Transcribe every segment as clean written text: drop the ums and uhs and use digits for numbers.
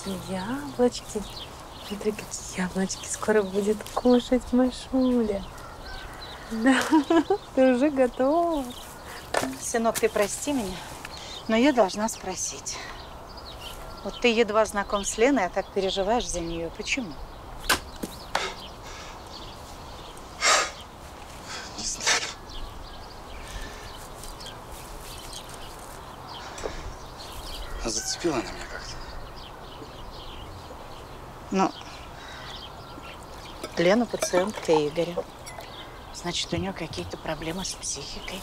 яблочки. Смотри, какие яблочки скоро будет кушать Машуля. Да, ты уже готова. Сынок, ты прости меня, но я должна спросить. Вот ты едва знаком с Леной, а так переживаешь за нее. Почему? Не знаю. Зацепила она меня как-то. Ну, Лена пациентка Игоря. Значит, у нее какие-то проблемы с психикой.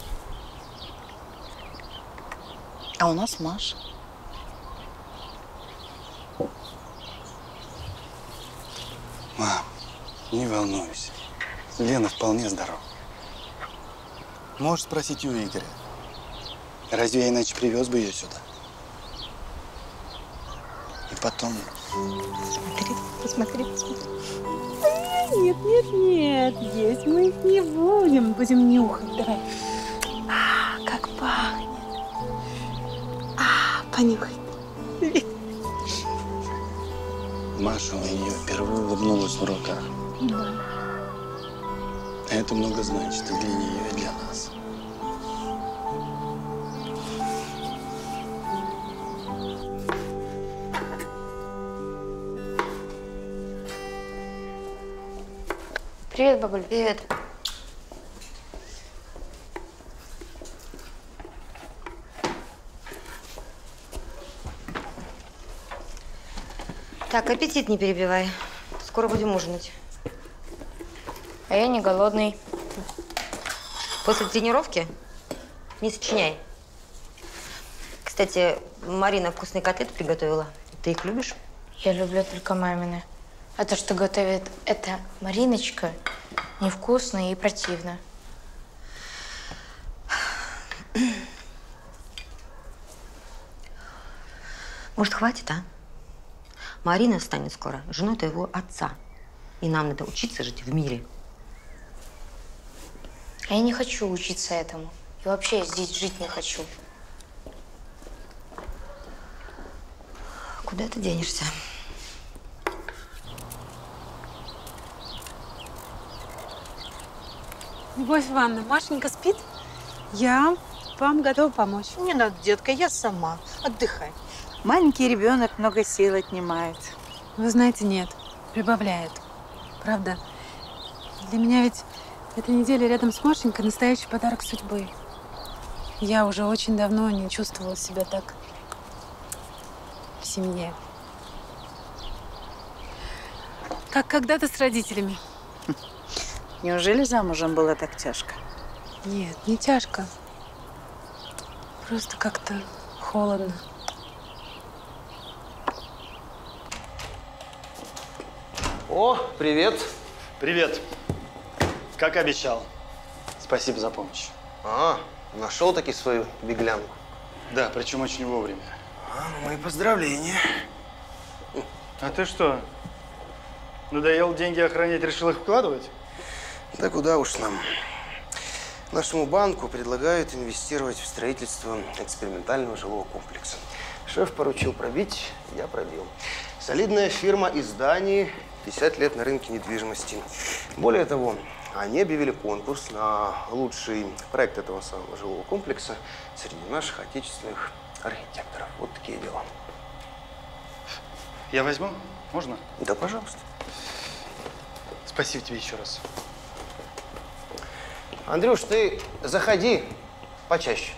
А у нас Маша. Мам, не волнуйся. Лена вполне здорова. Можешь спросить у Игоря. Разве я иначе привез бы ее сюда? И потом… Смотри, посмотри, посмотри. Нет, нет, нет, есть мы их не будем. Будем нюхать. Давай. Как пахнет. Понюхай. Маша у нее впервые улыбнулась в руках. Да. А это много значит и для нее, и для нас. Привет, бабуль. Привет. Так, аппетит не перебивай. Скоро будем ужинать. А я не голодный. После тренировки не сочиняй. Кстати, Марина вкусные котлеты приготовила. Ты их любишь? Я люблю только мамины. А то, что готовит эта Мариночка, невкусно и противно. Может, хватит, а? Марина станет скоро женой твоего отца. И нам надо учиться жить в мире. А я не хочу учиться этому. И вообще я здесь жить не хочу. Куда ты денешься? Любовь Ивановна, Машенька спит? Я вам готова помочь. Не надо, детка, я сама. Отдыхай. Маленький ребенок много сил отнимает. Вы знаете, нет, прибавляет. Правда. Для меня ведь эта неделя рядом с Машенькой настоящий подарок судьбы. Я уже очень давно не чувствовала себя так в семье. Как когда-то с родителями. Неужели замужем было так тяжко? Нет, не тяжко. Просто как-то холодно. О, привет. Привет. Как обещал. Спасибо за помощь. Нашел таки свою беглянку. Да, причем очень вовремя. Мои поздравления. А ты что, надоел деньги охранять, решил их вкладывать? Да куда уж нам. Нашему банку предлагают инвестировать в строительство экспериментального жилого комплекса. Шеф поручил пробить, я пробил. Солидная фирма из Дании, 50 лет на рынке недвижимости. Более того, они объявили конкурс на лучший проект этого самого жилого комплекса среди наших отечественных архитекторов. Вот такие дела. Я возьму? Можно? Да, пожалуйста. Спасибо тебе еще раз. Андрюш, ты заходи почаще.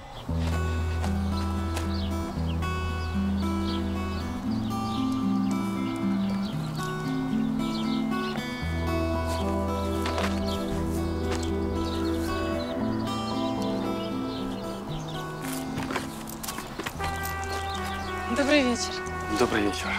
Добрый вечер. Добрый вечер.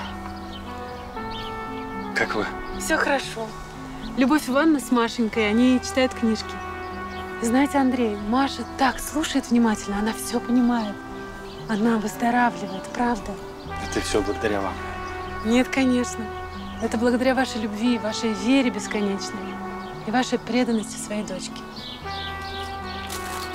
Как вы? Все хорошо. Любовь Ивановна с Машенькой, они читают книжки. Знаете, Андрей, Маша так слушает внимательно, она все понимает. Она выздоравливает, правда? Это все благодаря вам. Нет, конечно. Это благодаря вашей любви, вашей вере бесконечной и вашей преданности своей дочке.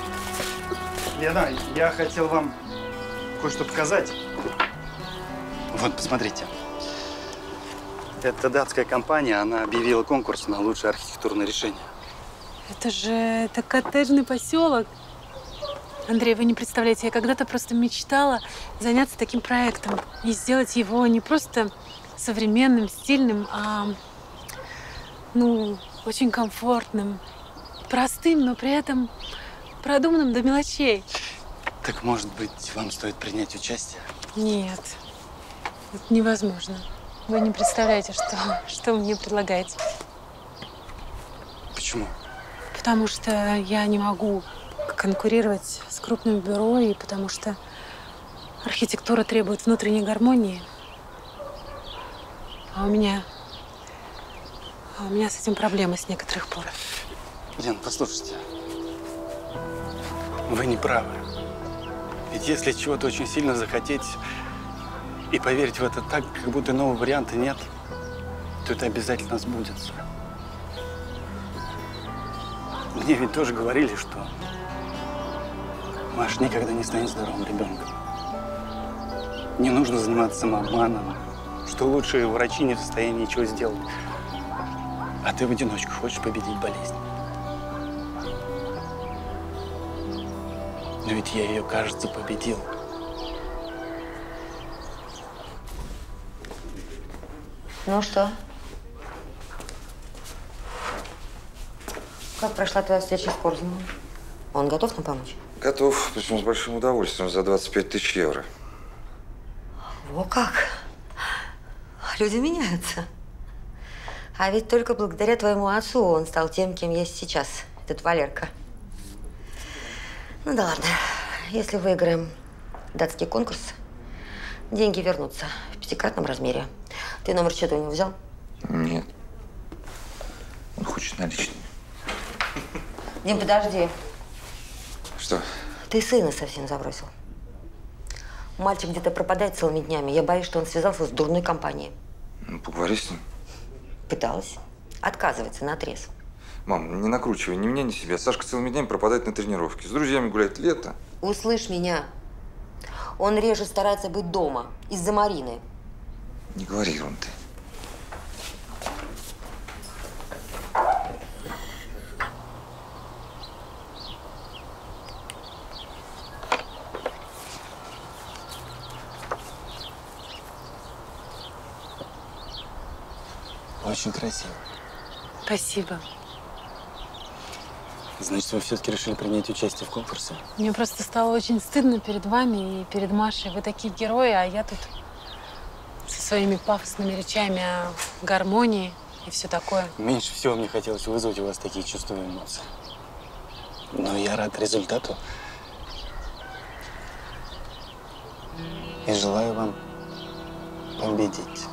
Лена, я хотел вам кое-что показать. Вот, посмотрите. Эта датская компания, она объявила конкурс на лучшее архитектурное решение. Это коттеджный поселок. Андрей, вы не представляете, я когда-то просто мечтала заняться таким проектом и сделать его не просто современным, стильным, а, ну, очень комфортным, простым, но при этом продуманным до мелочей. Так, может быть, вам стоит принять участие? Нет, это невозможно. Вы не представляете, что вы мне предлагаете. Почему? Потому что я не могу конкурировать с крупным бюро, и потому что архитектура требует внутренней гармонии. А у меня с этим проблемы с некоторых пор. Лен, послушайте. Вы не правы. Ведь если чего-то очень сильно захотеть и поверить в это так, как будто нового варианта нет, то это обязательно сбудется. Мне ведь тоже говорили, что Маша никогда не станет здоровым ребенком. Не нужно заниматься самообманом, что лучшие врачи не в состоянии ничего сделать. А ты в одиночку хочешь победить болезнь. Но ведь я ее, кажется, победил. Ну что? Как прошла твоя встреча с Корзуновым? Он готов нам помочь? Готов, причем с большим удовольствием, за 25 тысяч евро. О, как! Люди меняются. А ведь только благодаря твоему отцу он стал тем, кем есть сейчас, этот Валерка. Ну да ладно. Если выиграем датский конкурс, деньги вернутся в 5-кратном размере. Ты номер счета у него взял? Нет. Он хочет наличные. Дим, подожди. Что? Ты сына совсем забросил. Мальчик где-то пропадает целыми днями. Я боюсь, что он связался с дурной компанией. Ну, поговори с ним. Пыталась. Отказывается наотрез. Мам, не накручивай ни меня, ни себя. Сашка целыми днями пропадает на тренировке. С друзьями гуляет лето. Услышь меня. Он реже старается быть дома из-за Марины. Не говори ерунды. Очень красиво. Спасибо. Значит, вы все-таки решили принять участие в конкурсе? Мне просто стало очень стыдно перед вами и перед Машей. Вы такие герои, а я тут со своими пафосными речами о гармонии и все такое. Меньше всего мне хотелось вызвать у вас такие чувства и эмоции. Но я рад результату. И желаю вам победить.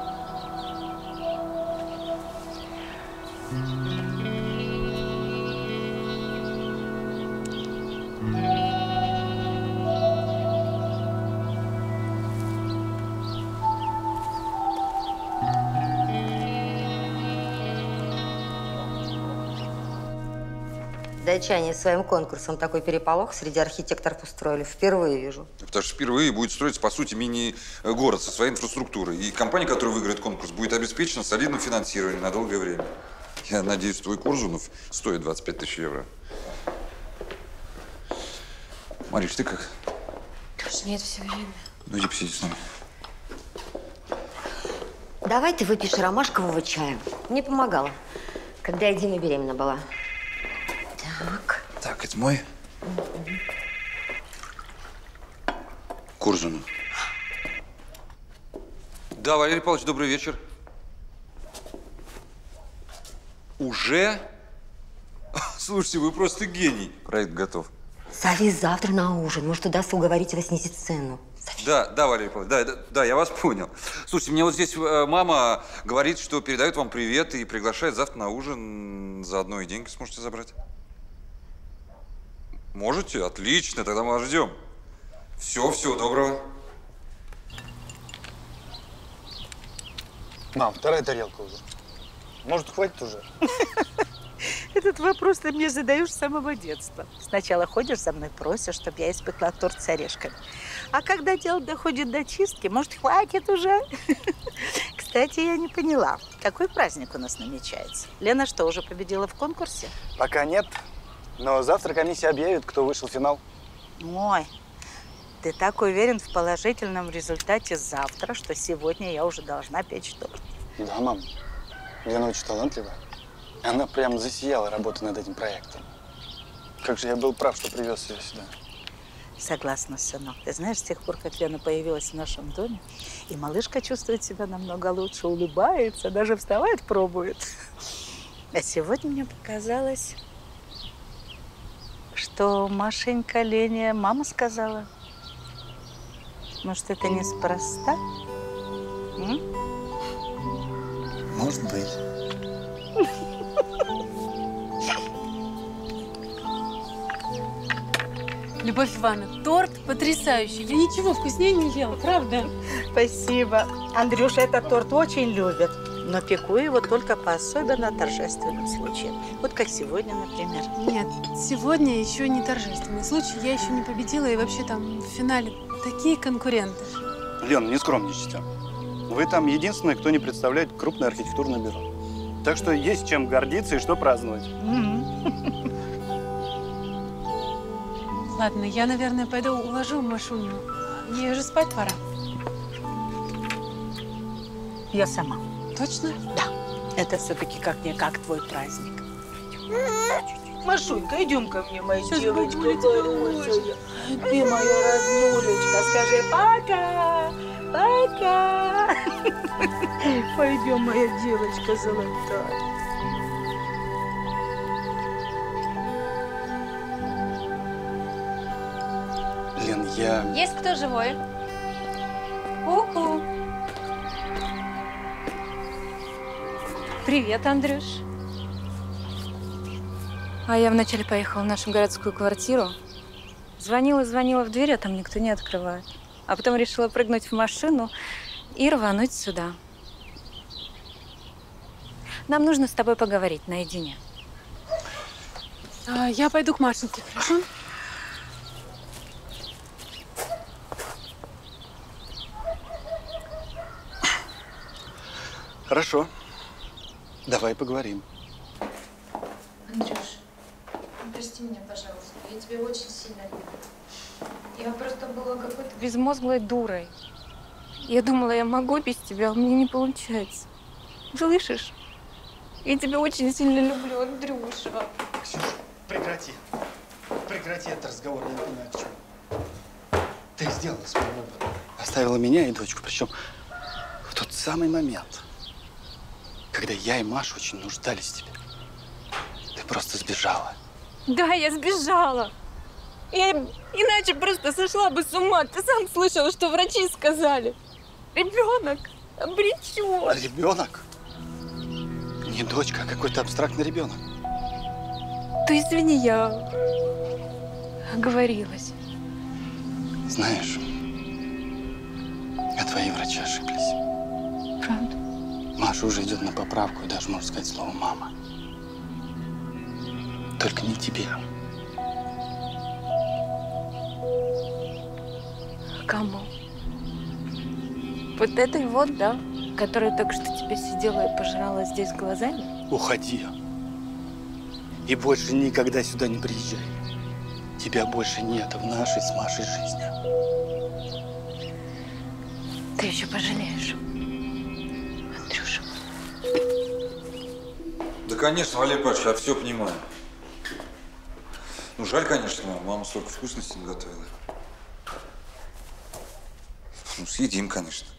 Датчане своим конкурсом такой переполох среди архитекторов устроили. Впервые вижу. Потому что впервые будет строиться, по сути, мини-город со своей инфраструктурой. И компания, которая выиграет конкурс, будет обеспечена солидным финансированием на долгое время. Я надеюсь, твой Корзунов стоит 25 тысяч евро. Мариш, ты как? Нет, все время. Ну, иди посиди с нами. Давай ты выпьешь ромашкового чая. Мне помогала, когда я Диме беременна была. Так. Так, это мой. Корзунов. Да, Валерий Павлович, добрый вечер. Уже? Слушайте, вы просто гений. Проект готов. Зови завтра на ужин. Может, удастся уговорить его снизить цену. Зови. Да, Валерий Павлович, да, я вас понял. Слушайте, мне вот здесь мама говорит, что передает вам привет и приглашает завтра на ужин. Заодно и деньги сможете забрать. Можете? Отлично, тогда мы вас ждем. Всего доброго. Мам, вторая тарелка уже. Может, хватит уже? Этот вопрос ты мне задаешь с самого детства. Сначала ходишь за мной, просишь, чтобы я испекла торт с орешками. А когда дело доходит до чистки, может, хватит уже? Кстати, я не поняла, какой праздник у нас намечается? Лена что, уже победила в конкурсе? Пока нет, но завтра комиссия объявит, кто вышел в финал. Ой, ты так уверен в положительном результате завтра, что сегодня я уже должна печь торт. Да, мам. Лена очень талантливая. Она прям засияла работой над этим проектом. Как же я был прав, что привез ее сюда. Согласна, сынок. Ты знаешь, с тех пор, как Лена появилась в нашем доме, и малышка чувствует себя намного лучше, улыбается, даже вставать пробует. А сегодня мне показалось, что Машенька Лене мама сказала. Может, это неспроста? Может быть. Любовь Ивановна, торт потрясающий. Я ничего вкуснее не ела, правда? Спасибо. Андрюша этот торт очень любит, но пеку его только по особенно торжественным случаям. Вот как сегодня, например. Нет, сегодня еще не торжественный случай. Я еще не победила, и вообще там в финале такие конкуренты. Лена, не скромничайте. Вы там единственный, кто не представляет крупное архитектурное бюро. Так что есть чем гордиться и что праздновать. Ладно, я, наверное, пойду уложу Машуню. Мне уже спать пора. Я сама. Точно? Да. Это все-таки как-никак твой праздник. Машунька, идем ко мне, моя девочка. Ты моя роднулечка. Скажи пока. Пока. Пойдем, моя девочка золотая. Лен, я… Есть кто живой? Ку-ку. Привет, Андрюш. А я вначале поехала в нашу городскую квартиру. Звонила в дверь, а там никто не открывает. А потом решила прыгнуть в машину и рвануть сюда. Нам нужно с тобой поговорить наедине. Я пойду к Машеньке, хорошо? Хорошо. Давай поговорим. Андрюш, прости меня, пожалуйста. Я тебя очень сильно люблю. Я просто была какой-то безмозглой дурой. Я думала, я могу без тебя, а у меня не получается. Слышишь? Я тебя очень сильно люблю, Андрюша. Ксюша, прекрати. Прекрати этот разговор, я не понимаю, к чему. Ты сделала свой выбор. Оставила меня и дочку, причем в тот самый момент, когда я и Маша очень нуждались в тебе. Ты просто сбежала. Да, я сбежала. Я иначе просто сошла бы с ума. Ты сам слышал, что врачи сказали. Ребенок обречен. А ребенок? Не дочка, а какой-то абстрактный ребенок. Ты извини, я оговорилась. Знаешь, а твои врачи ошиблись. Правда? Маша уже идет на поправку и даже можно сказать слово «мама». Только не тебе. Кому? Вот этой вот, да? Которая только что тебе сидела и пожирала здесь глазами? Уходи. И больше никогда сюда не приезжай. Тебя больше нет в нашей с Машей жизни. Ты еще пожалеешь, Андрюша. Да, конечно, Валерий Павлович, я все понимаю. Ну, жаль, конечно, мама столько вкусностей наготовила. Ну, съедим, конечно.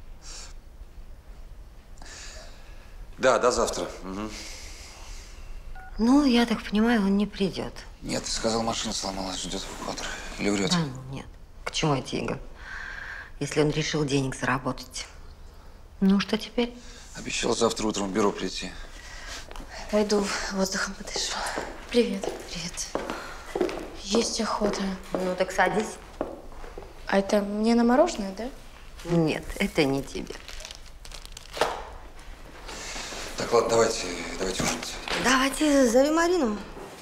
Да, до завтра. Угу. Ну, я так понимаю, он не придет. Нет, ты сказал, машина сломалась, ждет эвакуатор. Или врет? Да, ну, нет. К чему эти игры? Если он решил денег заработать. Ну, что теперь? Обещал завтра утром в бюро прийти. Пойду воздухом подышу. Привет. Привет. Есть охота. Ну, так садись. А это мне на мороженое, да? Нет, это не тебе. Так, ладно, давайте ужинать. Давайте зови Марину.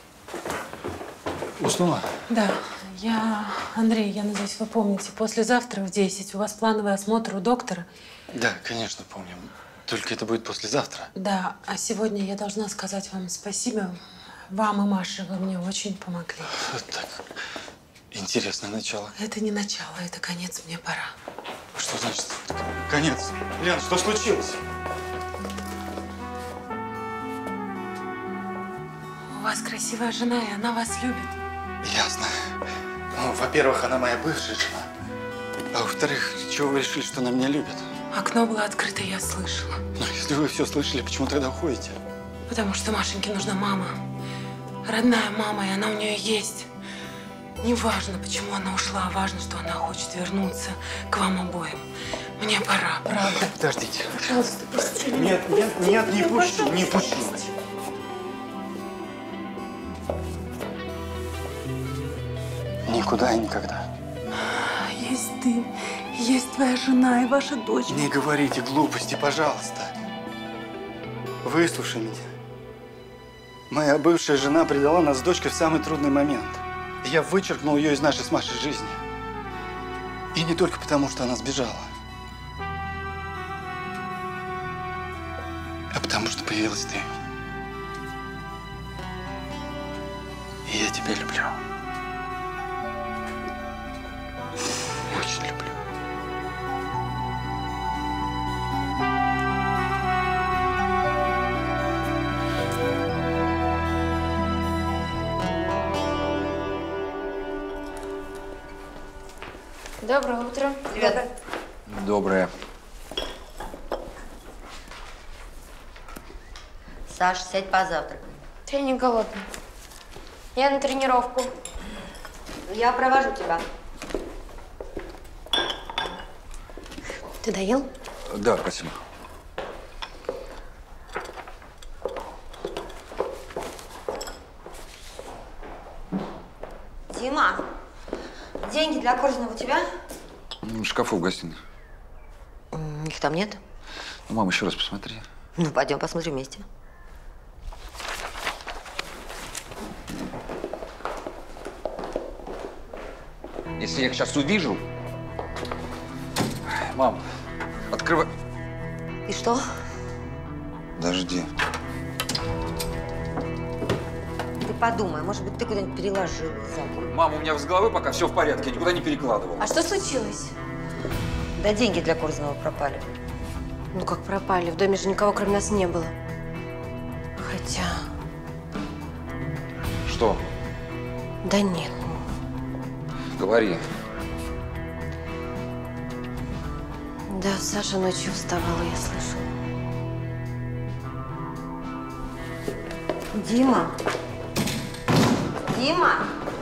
Уснула? Да, Андрей, я надеюсь, вы помните, послезавтра в 10 у вас плановый осмотр у доктора. Да, конечно, помню. Только это будет послезавтра. Да, а сегодня я должна сказать вам спасибо. Вам и Маше вы мне очень помогли. Так, интересное начало. Это не начало, это конец, мне пора. Что значит конец? Лен, что случилось? У вас красивая жена, и она вас любит. Ясно. Ну, во-первых, она моя бывшая жена. А во-вторых, чего вы решили, что она меня любит? Окно было открыто, я слышала. Ну, если вы все слышали, почему тогда уходите? Потому что Машеньке нужна мама. Родная мама, и она у нее есть. Не важно, почему она ушла, важно, что она хочет вернуться к вам обоим. Мне пора, правда. Подождите. Пожалуйста, пусти меня. Нет, не пущу, не пущу. Никуда и никогда. Есть ты, есть твоя жена и ваша дочь. Не говорите глупости, пожалуйста. Выслушай меня. Моя бывшая жена предала нас с дочкой в самый трудный момент. Я вычеркнул ее из нашей с Машей жизни. И не только потому, что она сбежала. А потому, что появилась ты. И я тебя люблю. Очень люблю. Доброе утро. Привет. Доброе. Саш, сядь позавтракай. Я не голодная. Я на тренировку. Я провожу тебя. Ты доел? Да, спасибо. Дима, деньги для Корзина у тебя? В шкафу в гостиной. Их там нет? Ну, мам, еще раз посмотри. Ну, пойдем посмотрим вместе. Если я их сейчас увижу… Мам, открывай… И что? Подожди. Ты подумай, может быть, ты куда-нибудь переложил и забыл. Мам, у меня с головы пока все в порядке, я никуда не перекладывал. А что случилось? Да деньги для Корзинова пропали. Ну как пропали? В доме же никого кроме нас не было. Хотя… Что? Да нет. Говори. Да, Саша ночью вставала, я слышала. Дима! Дима!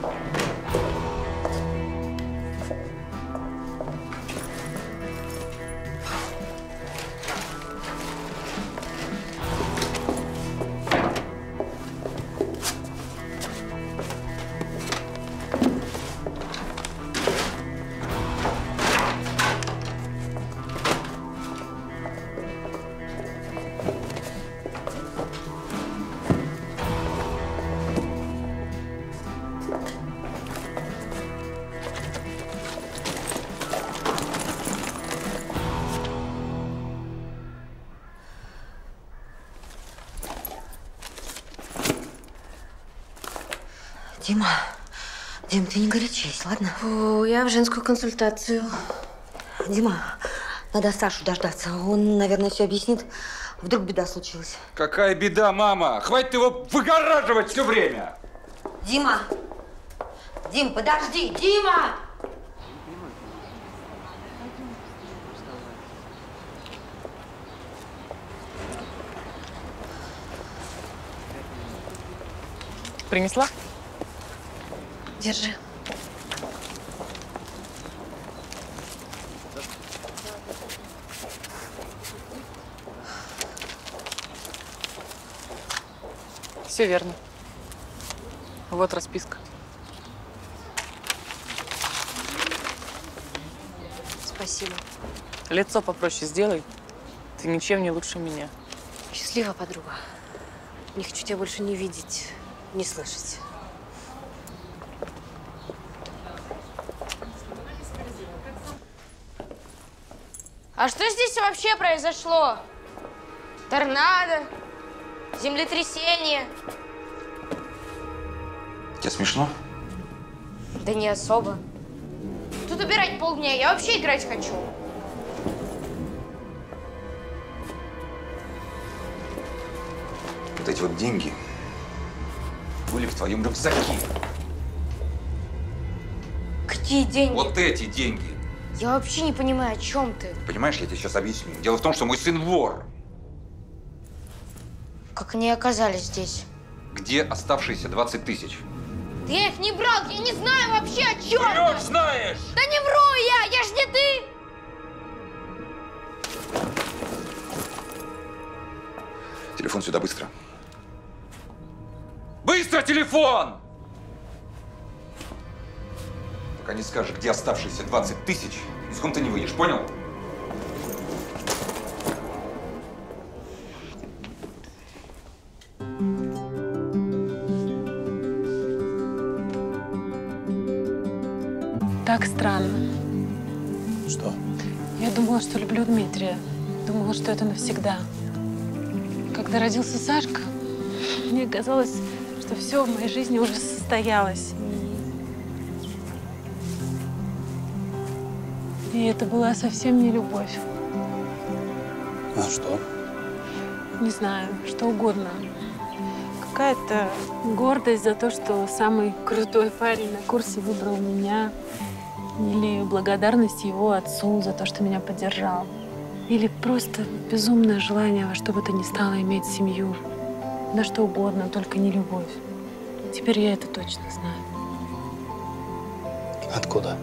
Дим, ты не горячись, ладно? О, я в женскую консультацию. Дима, надо Сашу дождаться. Он, наверное, все объяснит. Вдруг беда случилась. Какая беда, мама? Хватит его выгораживать все время! Дима! Дим, подожди! Дима! Принесла? Держи. Все верно. Вот расписка. Спасибо. Лицо попроще сделай. Ты ничем не лучше меня. Счастливо, подруга. Не хочу тебя больше не видеть, не слышать. А что здесь вообще произошло? Торнадо? Землетрясение? Тебе смешно? Да не особо. Тут убирать полдня, я вообще играть хочу. Вот эти вот деньги были в твоем рюкзаке. Какие деньги? Вот эти деньги. Я вообще не понимаю, о чем ты. Понимаешь, я тебе сейчас объясню. Дело в том, что мой сын вор. Как они оказались здесь? Где оставшиеся 20 тысяч? Да я их не брал, я не знаю вообще, о чем ты. Врешь, знаешь! Да не вру я ж не ты! Телефон сюда, быстро. Быстро телефон! Пока не скажешь, где оставшиеся 20 тысяч, из комнаты не выйдешь, понял? Так странно. Что? Я думала, что люблю Дмитрия. Думала, что это навсегда. Когда родился Сашка, мне казалось, что все в моей жизни уже состоялось. И это была совсем не любовь. А что? Не знаю, что угодно. Какая-то гордость за то, что самый крутой парень на курсе выбрал меня. Или благодарность его отцу за то, что меня поддержал. Или просто безумное желание во что бы то ни стало иметь семью. Да что угодно, только не любовь. Теперь я это точно знаю. Откуда?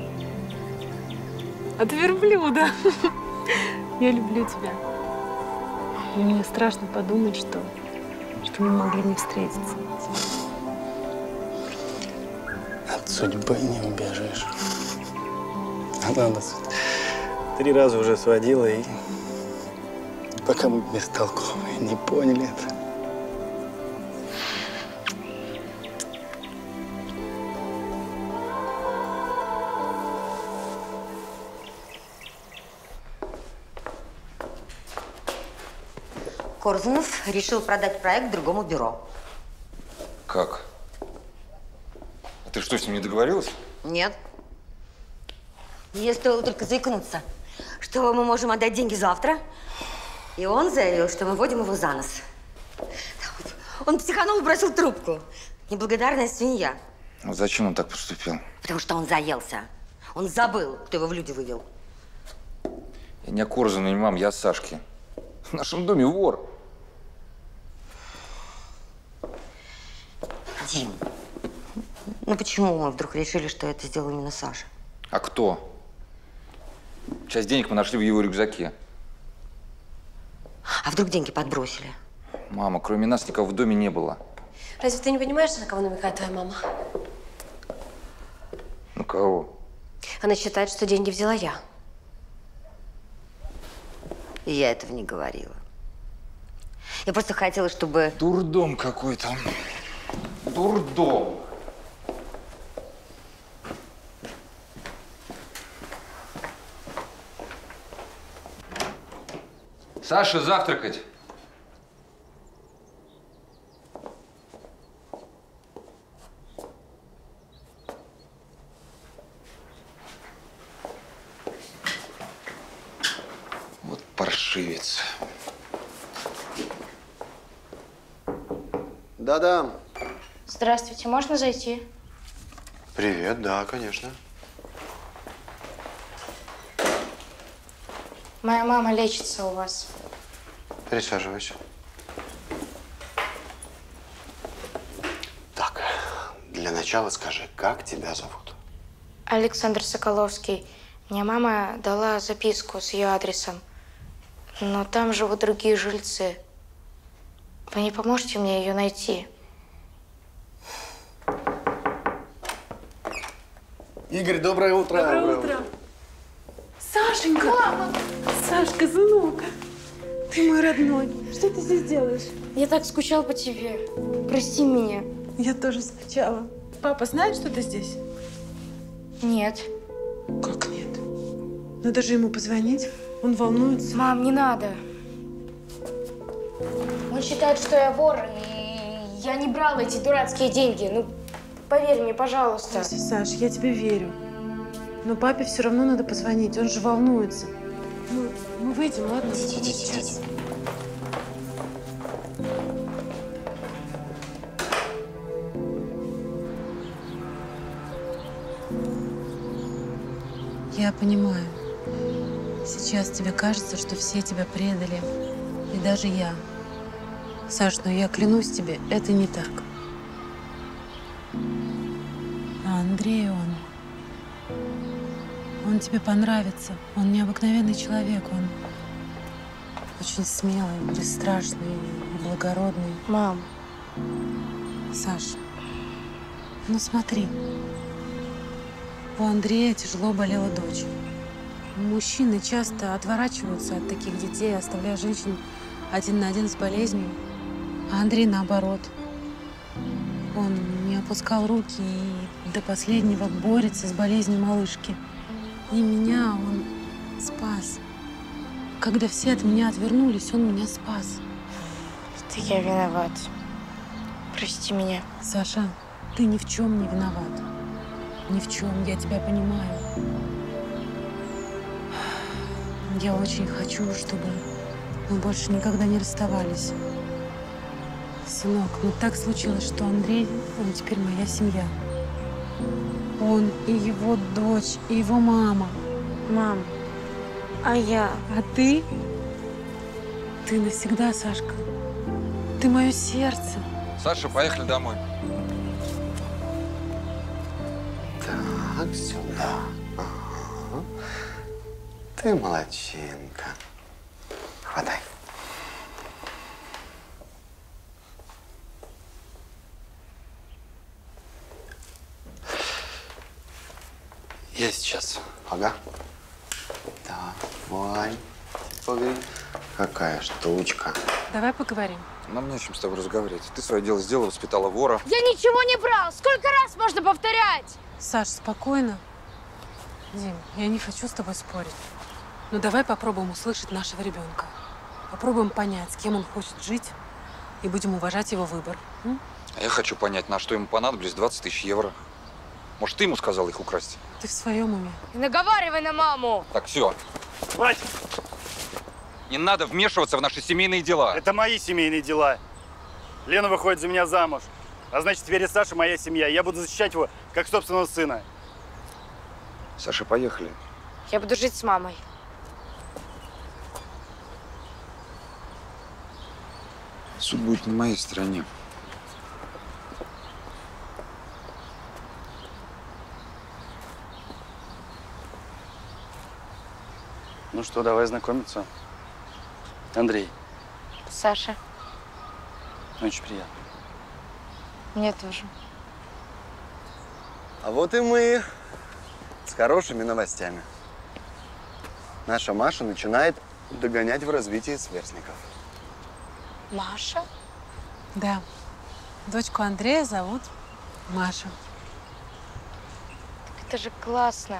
От верблюда. Я люблю тебя. И мне страшно подумать, что мы могли не встретиться. От судьбы не убежишь. Она нас 3 раза уже сводила, и пока мы бестолковые не поняли это. Корзунов решил продать проект другому бюро. Как? А ты что, с ним не договорилась? Нет. Мне стоило только заикнуться, что мы можем отдать деньги завтра. И он заявил, что мы вводим его за нос. Он психанул и бросил трубку. Неблагодарная свинья. Ну зачем он так поступил? Потому что он заелся. Он забыл, кто его в люди вывел. Я не о Корзуне, не мам, я о Сашке. В нашем доме вор. Дим, ну почему мы вдруг решили, что это сделал именно Саша? А кто? Часть денег мы нашли в его рюкзаке. А вдруг деньги подбросили? Мама, кроме нас никого в доме не было. Разве ты не понимаешь, на кого намекает твоя мама? Ну кого? Она считает, что деньги взяла я. И я этого не говорила. Я просто хотела, чтобы… Дурдом какой-то. Дурдом. Саша, завтракать. Вот паршивец. Да-да. Здравствуйте, можно зайти? Привет, да, конечно. Моя мама лечится у вас. Присаживайся. Так, для начала скажи, как тебя зовут? Александр Соколовский. Мне мама дала записку с ее адресом. Но там живут другие жильцы. Вы не поможете мне ее найти? Игорь, доброе утро. Доброе утро. Сашенька! Мама! Сашка, сынок! Ты мой родной. Что ты здесь делаешь? Я так скучал по тебе. Прости меня. Я тоже скучала. Папа знает, что ты здесь? Нет. Как нет? Надо же ему позвонить. Он волнуется. Мам, не надо. Он считает, что я вор, и я не брала эти дурацкие деньги. Ну, поверь мне, пожалуйста. Саш, я тебе верю. Но папе все равно надо позвонить. Он же волнуется. Мы выйдем, ладно? Идите. Я понимаю. Сейчас тебе кажется, что все тебя предали. И даже я. Саш, но я клянусь тебе, это не так. А Андрей, он тебе понравится. Он необыкновенный человек. Он очень смелый, бесстрашный и благородный. Мам. Саш, ну смотри. У Андрея тяжело болела дочь. Мужчины часто отворачиваются от таких детей, оставляя женщин один на один с болезнью. А Андрей наоборот. Он не опускал руки и до последнего борется с болезнью малышки. И меня он спас. Когда все от меня отвернулись, он меня спас. Это я виноват. Прости меня. Саша, ты ни в чем не виноват. Ни в чем, я тебя понимаю. Я очень хочу, чтобы мы больше никогда не расставались. Сынок, но так случилось, что Андрей, он теперь моя семья. Он и его дочь, и его мама. Мам, а я? А ты? Ты навсегда, Сашка. Ты мое сердце. Саша, поехали домой. Так, сюда. Ага. Ты молодчинка. Хватай. Я сейчас. Ага. Давай. Погоди. Какая штучка. Давай поговорим. Нам не о чем с тобой разговаривать. Ты свое дело сделала, воспитала вора. Я ничего не брал! Сколько раз можно повторять? Саш, спокойно. Дим, я не хочу с тобой спорить. Но давай попробуем услышать нашего ребенка. Попробуем понять, с кем он хочет жить, и будем уважать его выбор. А я хочу понять, на что ему понадобились 20 тысяч евро. Может, ты ему сказал их украсть? Ты в своем уме? Не наговаривай на маму! Так, все. Хватит! Не надо вмешиваться в наши семейные дела. Это мои семейные дела. Лена выходит за меня замуж. А значит, теперь и Саша моя семья. Я буду защищать его, как собственного сына. Саша, поехали. Я буду жить с мамой. Суд будет на моей стороне. Ну что, давай знакомиться. Андрей, Саша, очень приятно. мне тоже. А вот и мы с хорошими новостями. Наша Маша начинает догонять в развитии сверстников. Маша? Да. Дочку Андрея зовут Маша. Так это же классно.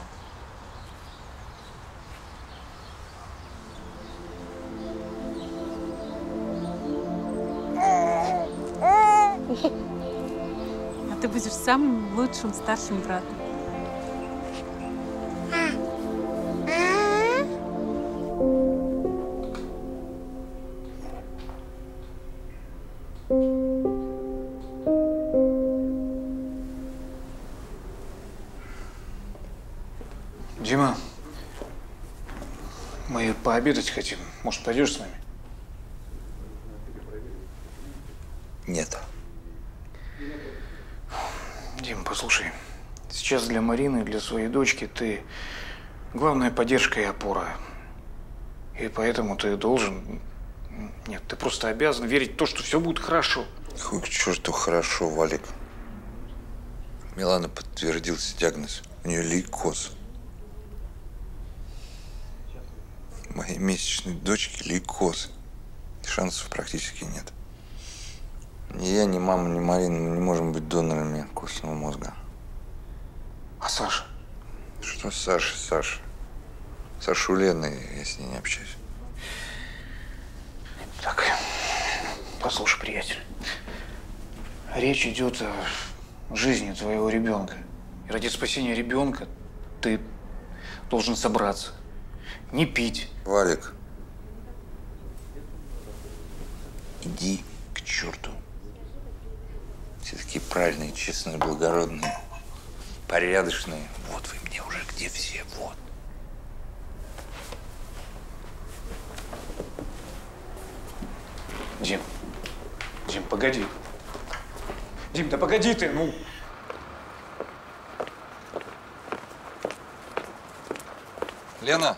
А ты будешь самым лучшим старшим братом. Дима, мы пообедать хотим. Может, пойдешь с нами? Нет. Дим, послушай. Сейчас для Марины, для своей дочки ты главная поддержка и опора. И поэтому ты должен… Нет, ты просто обязан верить в то, что все будет хорошо. Хуй к черту хорошо, Валик. Милана подтвердился диагноз. У нее лейкоз. Моей месячной дочке лейкоз. Шансов практически нет. Ни я, ни мама, ни Марина мы не можем быть донорами костного мозга. А Саша? Что Саша? Саша у Лены, я с ней не общаюсь. Так, послушай, приятель. Речь идет о жизни твоего ребенка. И ради спасения ребенка ты должен собраться. Не пить. Валик, иди к черту. Все такие правильные, честные, благородные, порядочные. Вот вы мне уже где все, вот. Дим, погоди. Дим, да погоди ты, ну. Лена.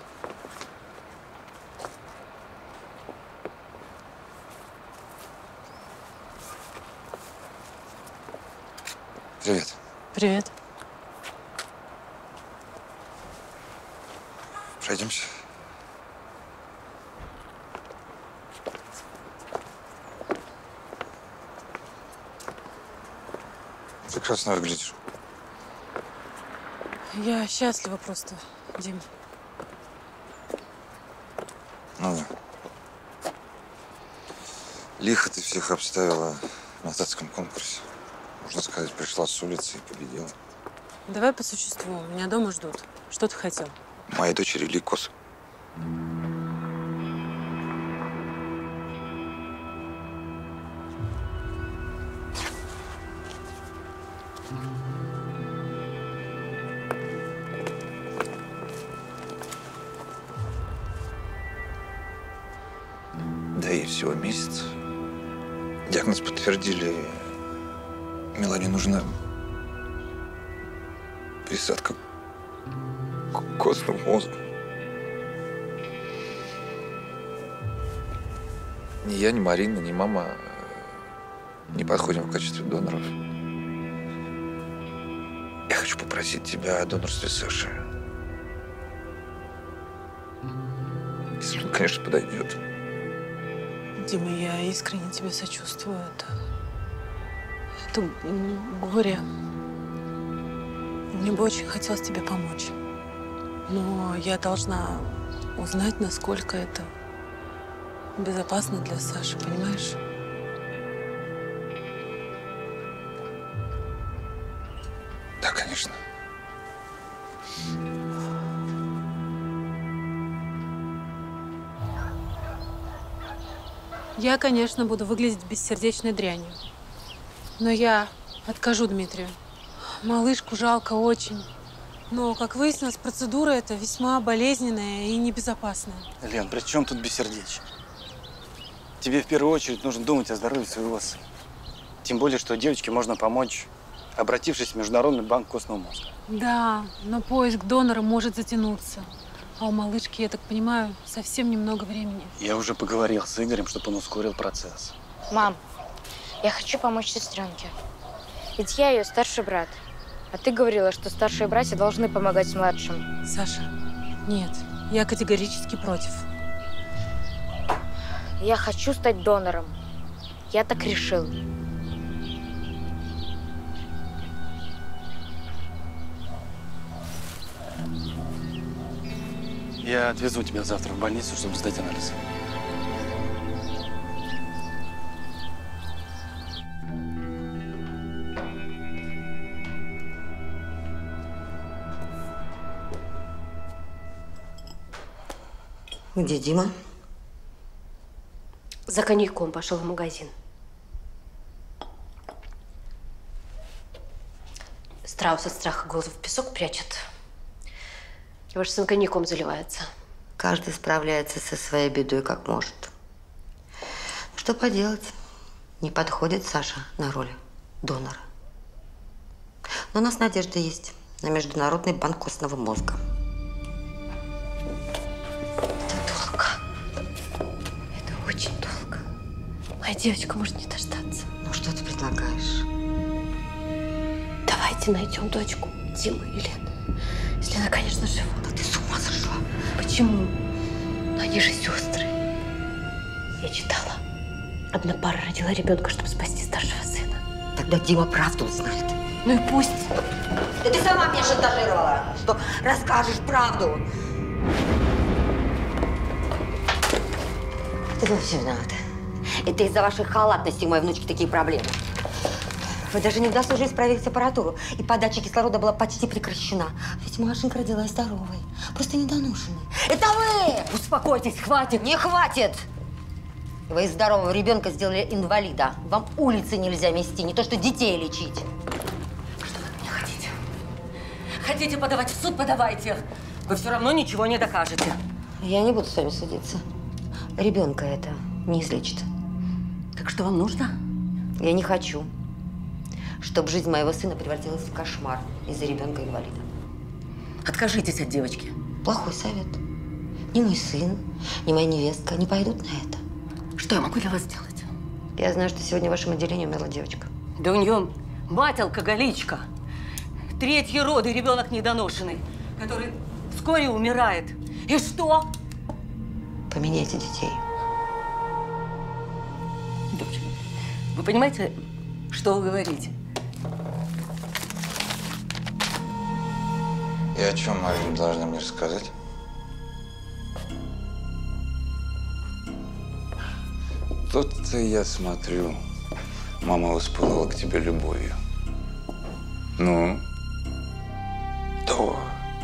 Привет. Привет. Пройдемся. Прекрасно выглядишь. Я счастлива просто, Дим. Ну да. Лихо ты всех обставила на татском конкурсе. Можно сказать, пришла с улицы и победила. Давай по существу. Меня дома ждут. Что ты хотел? Моей дочери лейкоз. Да ей всего месяц. Диагноз подтвердили. Мелане нужна пересадка костного мозга. Ни я, ни Марина, ни мама не подходим в качестве доноров. Я хочу попросить тебя о донорстве Саши. Если он, конечно, подойдет. Дима, я искренне тебе сочувствую. Это горе. Мне бы очень хотелось тебе помочь. Но я должна узнать, насколько это безопасно для Саши, понимаешь? Да, конечно. Я, конечно, буду выглядеть бессердечной дрянью. Но я откажу Дмитрию. Малышку жалко очень. Но, как выяснилось, процедура эта весьма болезненная и небезопасная. Лен, при чем тут бессердечие? Тебе в первую очередь нужно думать о здоровье своего сына. Тем более, что девочке можно помочь, обратившись в Международный банк костного мозга. Да, но поиск донора может затянуться. А у малышки, я так понимаю, совсем немного времени. Я уже поговорил с Игорем, чтобы он ускорил процесс. Мам, я хочу помочь сестренке. Ведь я ее старший брат. А ты говорила, что старшие братья должны помогать младшим. Саша, нет, я категорически против. Я хочу стать донором. Я так решил. Я отвезу тебя завтра в больницу, чтобы сдать анализ. Где Дима? За коньяком пошел в магазин. Страус от страха голову в песок прячет. Ваш сын коньяком заливается. Каждый справляется со своей бедой как может. Что поделать? Не подходит Саша на роль донора. Но у нас надежда есть на Международный банк костного мозга. Это долго. Это очень долго. Моя девочка может не дождаться. Ну, что ты предлагаешь? Давайте найдем дочку Димы и Лены. Если она, конечно, жива. Да ты с ума сошла. Почему? Но они же сестры. Я читала. Одна пара родила ребенка, чтобы спасти старшего сына. Тогда Дима правду узнает. Ну и пусть. Да ты сама меня шантажировала, что расскажешь правду. Это вы все виноваты. Это из-за вашей халатности у моей внучки такие проблемы. Вы даже не удосужились проверить аппаратуру, и подача кислорода была почти прекращена. Ведь Машенька родилась здоровой, просто недоношенной. Это вы! Успокойтесь, хватит! Не хватит! Вы из здорового ребенка сделали инвалида. Вам улицы нельзя мести, не то что детей лечить. Что вы от меня хотите? Хотите подавать в суд, подавайте. Вы все равно ничего не докажете. Я не буду с вами судиться. Ребенка это не излечит. Так что вам нужно? Я не хочу, чтобы жизнь моего сына превратилась в кошмар из-за ребенка-инвалида. Откажитесь от девочки. Плохой совет. Ни мой сын, ни моя невестка не пойдут на это. Что я могу для вас сделать? Я знаю, что сегодня в вашем отделении умерла девочка. Да у нее мать алкоголичка. 3-й роды, ребенок недоношенный, который вскоре умирает. И что? Поменяйте детей. Дочь, вы понимаете, что вы говорите? И о чем Марина должна мне рассказать? Тут-то я смотрю, мама воспылала к тебе любовью. Ну? То.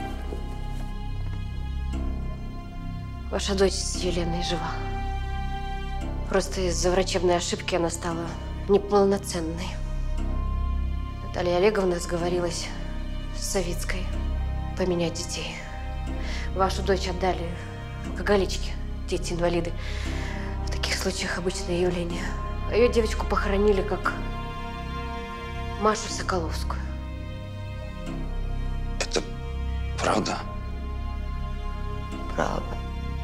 Ваша дочь с Еленой жива. Просто из-за врачебной ошибки она стала неполноценной. Наталья Олеговна сговорилась с Савицкой поменять детей. Вашу дочь отдали алкоголичке, дети-инвалиды. В таких случаях обычное явление. А ее девочку похоронили как Машу Соколовскую. Это правда? Правда.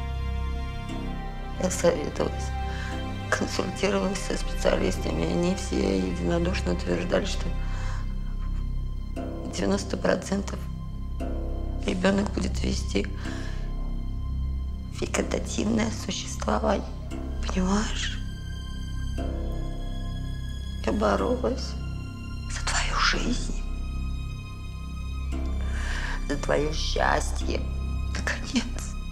Я советовалась, консультировалась со специалистами. Они все единодушно утверждали, что 90% ребенок будет вести вегетативное существование. Понимаешь? Я боролась за твою жизнь, за твое счастье. Наконец.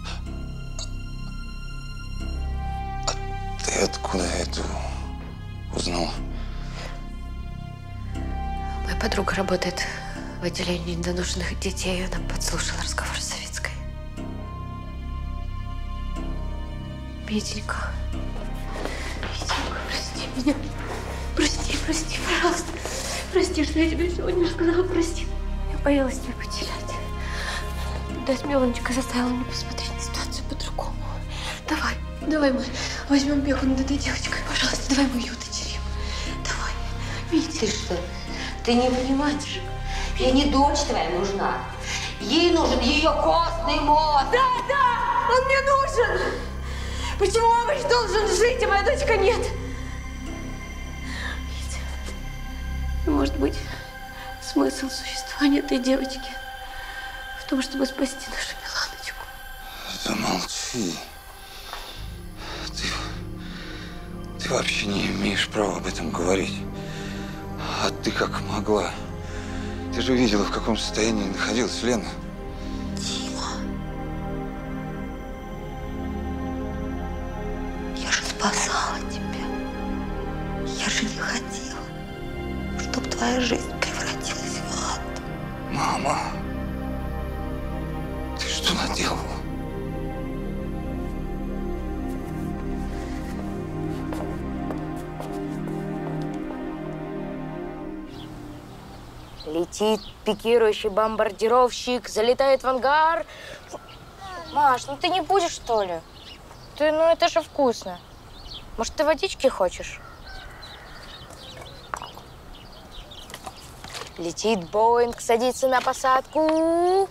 А ты откуда это узнала? Моя подруга работает в отделении недоношенных детей. Она подслушала разговор с Савицкой. Митенька. Митенька, прости меня. Прости, пожалуйста. Прости, что я тебе сегодня рассказала. Прости. Я боялась тебя потерять. Дать Меланочка заставила меня посмотреть на ситуацию по-другому. Давай мы возьмем опеку над этой девочкой. Пожалуйста, давай мы ее удочерим. Давай. Митя. Ты что? Ты не понимаешь? Ей не дочь твоя нужна. Ей нужен ее костный мозг. Да, он мне нужен. Почему овощ должен жить, а моя дочка нет? Митя, может быть, смысл существования этой девочки в том, чтобы спасти нашу Миланочку? Да молчи. Ты вообще не имеешь права об этом говорить. А ты как могла? Ты же видела, в каком состоянии находилась Лена. Дима. Я же спасала тебя. Я же не хотела, чтобы твоя жизнь превратилась в ад. Мама, ты что наделала? Летит пикирующий бомбардировщик, залетает в ангар. Маш, ну ты не будешь, что ли? Ну это же вкусно. Может, ты водички хочешь? Летит Боинг, садится на посадку.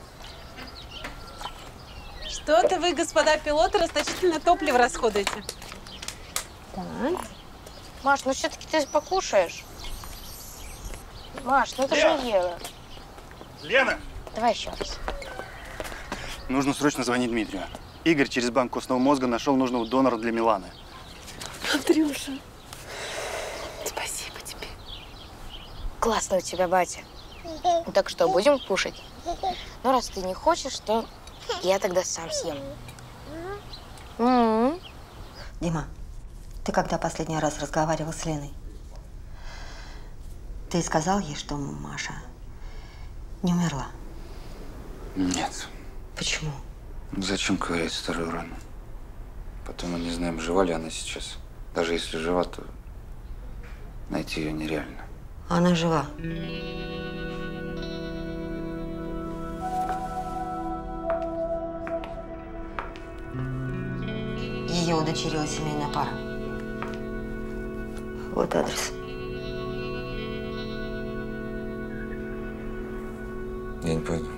Что-то вы, господа пилоты, расточительно топливо расходуете. Так. Маш, ну все-таки ты покушаешь. Маш, ну это же не ела. Лена! Давай еще раз. Нужно срочно звонить Дмитрию. Игорь через банк костного мозга нашел нужного донора для Миланы. Андрюша, Классный у тебя батя. Ну, так что, будем кушать? Ну, раз ты не хочешь, то я тогда сам съем. Дима, ты когда последний раз разговаривал с Леной? Ты сказал ей, что Маша не умерла? Нет. Почему? Зачем ковырять старую рану? Потом мы не знаем, жива ли она сейчас. Даже если жива, то найти ее нереально. Она жива. Ее удочерила семейная пара. Вот адрес. Я не пойду.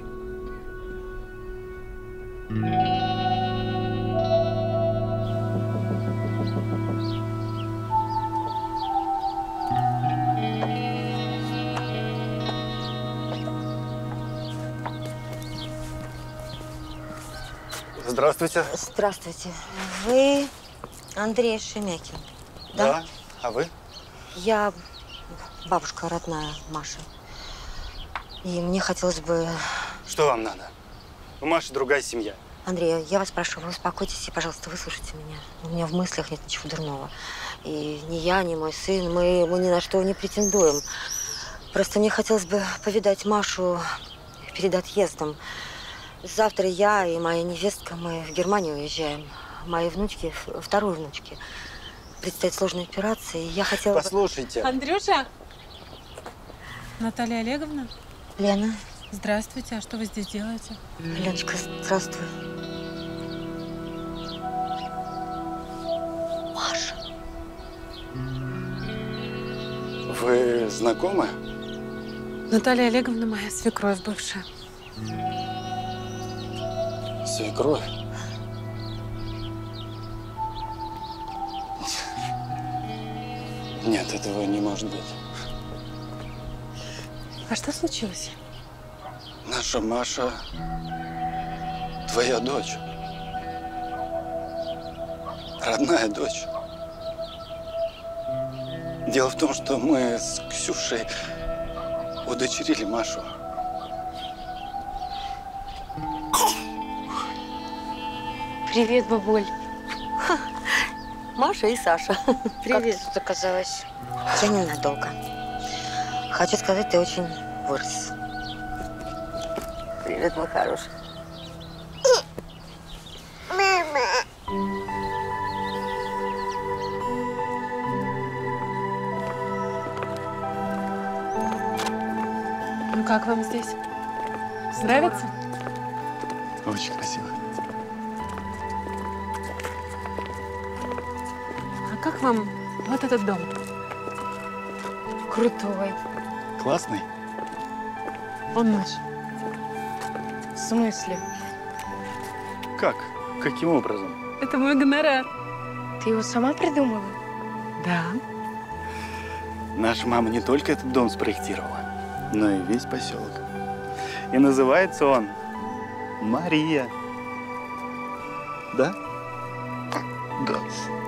Здравствуйте. Здравствуйте. Вы Андрей Шемякин, да? Да. А вы? Я бабушка родная Маши. И мне хотелось бы… Что вам надо? У Маши другая семья. Андрей, я вас прошу, вы успокойтесь и, пожалуйста, выслушайте меня. У меня в мыслях нет ничего дурного. И ни я, ни мой сын, мы ни на что не претендуем. Просто мне хотелось бы повидать Машу перед отъездом. Завтра я и моя невестка, мы в Германию уезжаем. Моей внучке, второй внучке, предстоит сложная операция, и я хотела бы… Послушайте. Андрюша! Наталья Олеговна? Лена. Здравствуйте. А что вы здесь делаете? Леночка, здравствуй. Маша. Вы знакомы? Наталья Олеговна моя свекровь бывшая. Свекровь? Нет, этого не может быть. А что случилось? Наша Маша твоя дочь. Родная дочь. Дело в том, что мы с Ксюшей удочерили Машу. Привет, бабуль. Маша и Саша. Привет. Как ты тут оказалась? Я ненадолго. Хочу сказать, ты очень вырос. Привет, мой хороший. Ну как вам здесь? Нравится? Очень красиво. А как вам вот этот дом? Крутой. Классный? Он наш. В смысле? Как? Каким образом? Это мой гонорар. Ты его сама придумала? Да. Наша мама не только этот дом спроектировала, но и весь поселок. И называется он Мария. Да? Да.